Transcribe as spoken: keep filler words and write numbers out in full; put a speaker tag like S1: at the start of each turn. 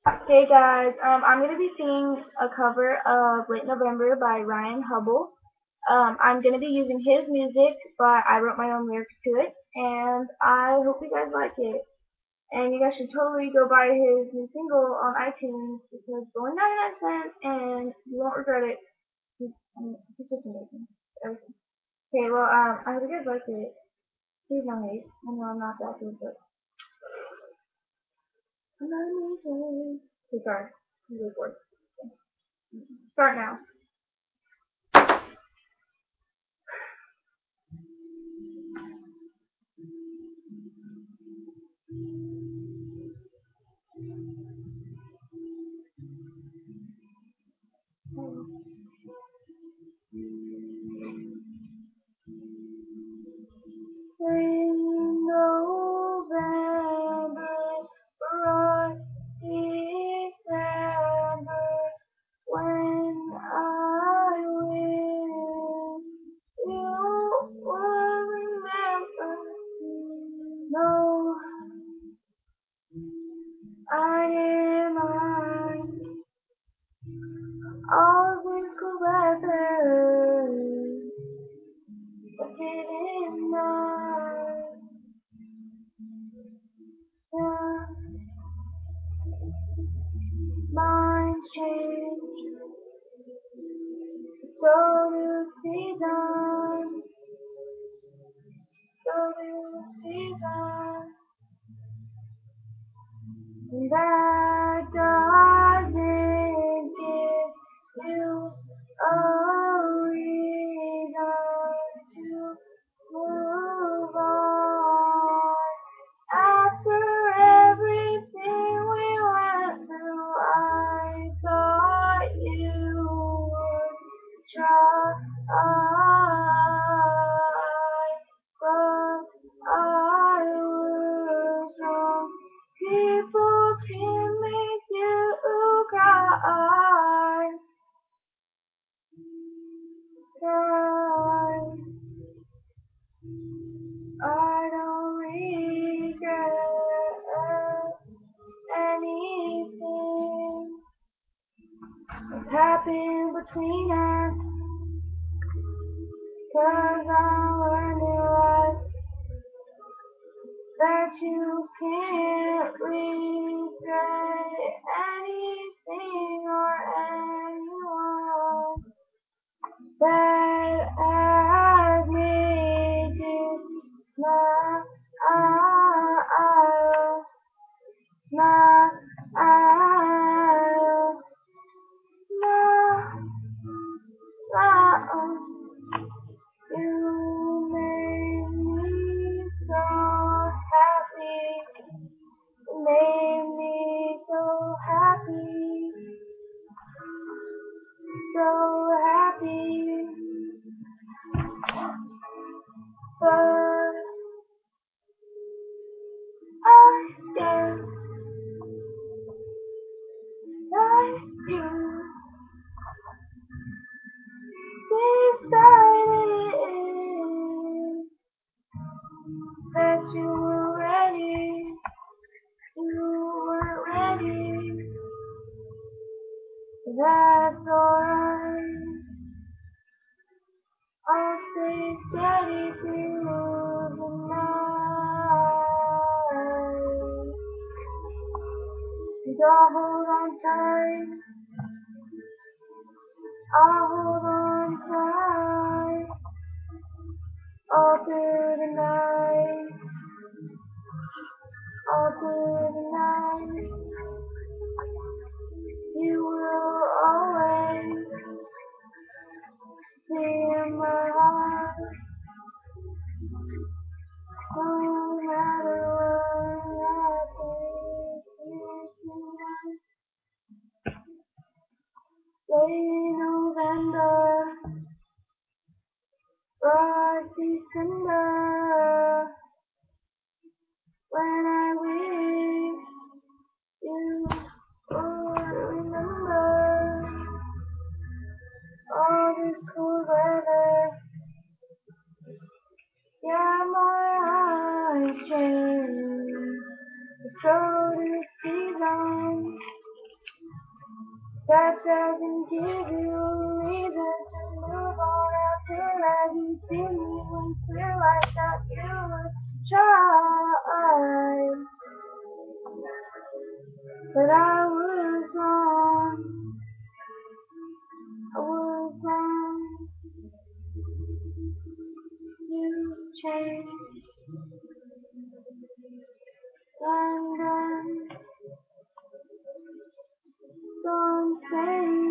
S1: Hey guys, um, I'm gonna be singing a cover of Late November by Ryan Hubbell. Um, I'm gonna be using his music, but I wrote my own lyrics to it, and I hope you guys like it. And you guys should totally go buy his new single on iTunes because it's only ninety-nine cents, and you won't regret it. He's, I mean, he's just amazing. Everything. Okay, well, um, I hope you guys like it. Please don't hate. I know I'm not that good, but I'm not amazing. Okay, sorry. I'm really bored. Start now. In November, bright December, when I win, you will remember. No, I am mine. All this weather, but it is mine. Yeah, mind change, so do seasons, so do seasons. That doesn't give you a reason to move on. After everything we went through, I thought you would try. But I was wrong. People can make you cry, cry. I don't regret anything that's happened between us, 'cause I learned in life that you can't regret anything or anyone that has made you smile, smile, smile, smile. You made me so happy, made me so happy, so happy. But I can't like you decided that you were ready, you were ready. That's alright. I'll stay steady through the night. And I'll hold on tight. I'll hold on tight all through the night, all through the night. You will always be in my heart, no matter what I think tonight. Late November, bright December, when I wish That doesn't give you a reason to move on after that you see me went through. I thought you would try, but I was wrong. I was wrong. You changed, and then so I'm saying.